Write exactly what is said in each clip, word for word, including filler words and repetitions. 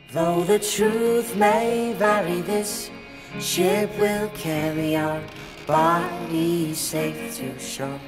Though the truth may vary, this ship will carry our bodies safe to shore.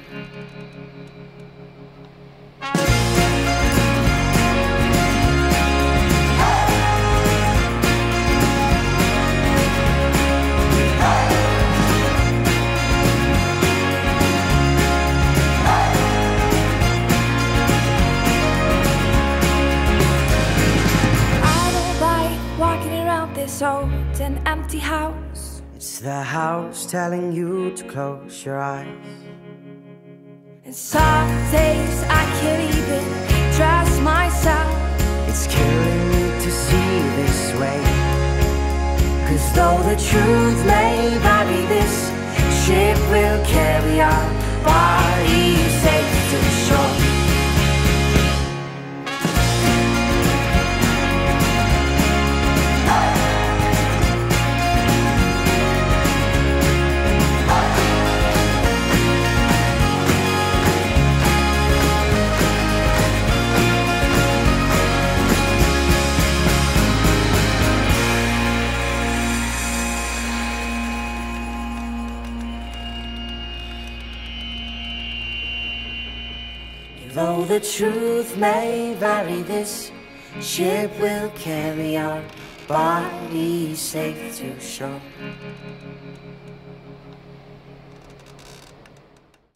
This old and empty house. It's the house telling you to close your eyes. And some days I can't even trust myself. It's killing me to see this way. Cause though the truth may vary, this ship will carry our bodies safe to shore. Though the truth may vary, this ship will carry our bodies safe to shore.